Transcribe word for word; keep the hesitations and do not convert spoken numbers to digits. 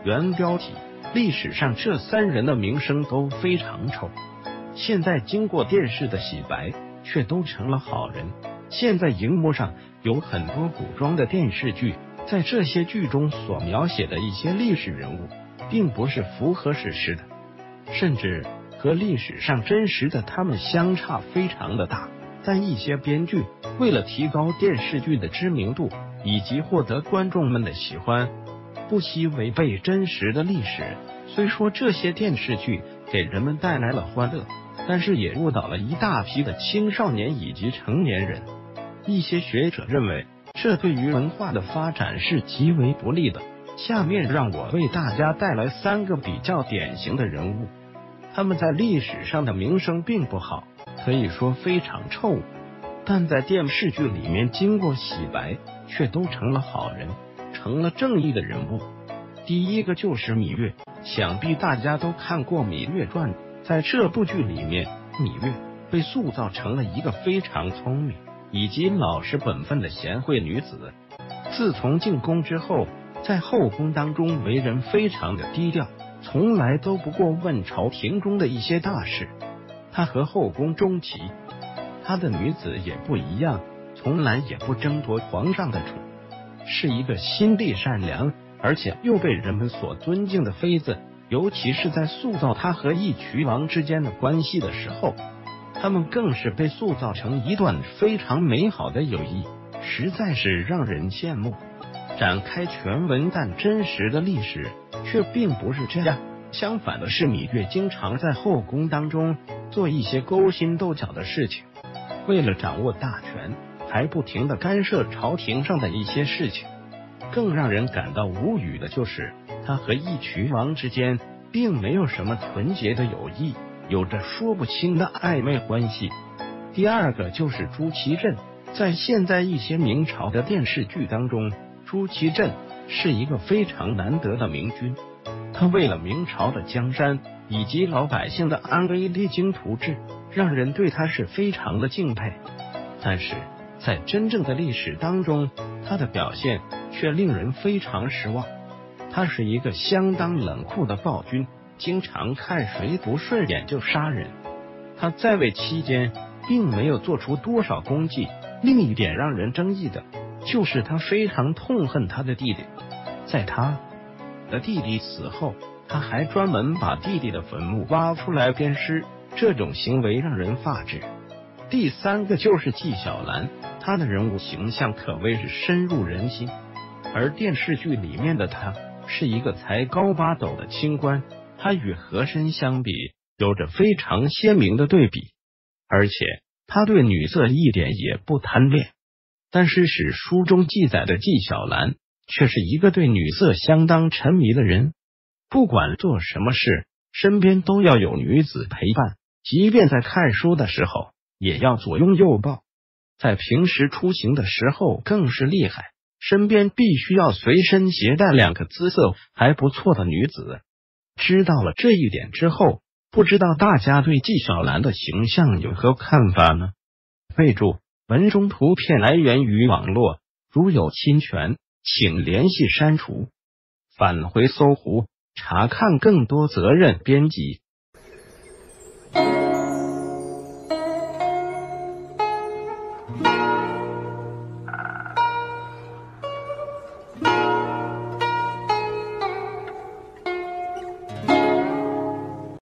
原标题：历史上这三人的名声都非常臭，现在经过电视的洗白，却都成了好人。现在荧幕上有很多古装的电视剧，在这些剧中所描写的一些历史人物，并不是符合史实的，甚至和历史上真实的他们相差非常的大。但一些编剧为了提高电视剧的知名度，以及获得观众们的喜欢，不惜违背真实的历史。虽说这些电视剧给人们带来了欢乐，但是也误导了一大批的青少年以及成年人。一些学者认为，这对于文化的发展是极为不利的。下面让我为大家带来三个比较典型的人物，他们在历史上的名声并不好，可以说非常臭，但在电视剧里面经过洗白，却都成了好人，成了正义的人物。第一个就是芈月，想必大家都看过《芈月传》。在这部剧里面，芈月被塑造成了一个非常聪明以及老实本分的贤惠女子。自从进宫之后，在后宫当中为人非常的低调，从来都不过问朝廷中的一些大事。她和后宫中其他的女子也不一样，从来也不争夺皇上的宠，是一个心地善良而且又被人们所尊敬的妃子。尤其是在塑造她和义渠王之间的关系的时候，他们更是被塑造成一段非常美好的友谊，实在是让人羡慕。展开全文，但真实的历史却并不是这样。相反的是，芈月经常在后宫当中做一些勾心斗角的事情，为了掌握大权，还不停的干涉朝廷上的一些事情。更让人感到无语的就是，他和义渠王之间并没有什么纯洁的友谊，有着说不清的暧昧关系。第二个就是朱祁镇，在现在一些明朝的电视剧当中，朱祁镇是一个非常难得的明君，他为了明朝的江山以及老百姓的安危励精图治，让人对他是非常的敬佩。但是在真正的历史当中，他的表现却令人非常失望。他是一个相当冷酷的暴君，经常看谁不顺眼就杀人。他在位期间并没有做出多少功绩。另一点让人争议的就是他非常痛恨他的弟弟，在他的弟弟死后，他还专门把弟弟的坟墓挖出来鞭尸，这种行为让人发指。第三个就是纪晓岚，他的人物形象可谓是深入人心，而电视剧里面的他是一个才高八斗的清官，他与和珅相比有着非常鲜明的对比，而且他对女色一点也不贪恋。但是史书中记载的纪晓岚却是一个对女色相当沉迷的人，不管做什么事，身边都要有女子陪伴，即便在看书的时候也要左拥右抱，在平时出行的时候更是厉害，身边必须要随身携带两个姿色还不错的女子。知道了这一点之后，不知道大家对纪晓岚的形象有何看法呢？备注：文中图片来源于网络，如有侵权，请联系删除。返回搜狐，查看更多责任编辑。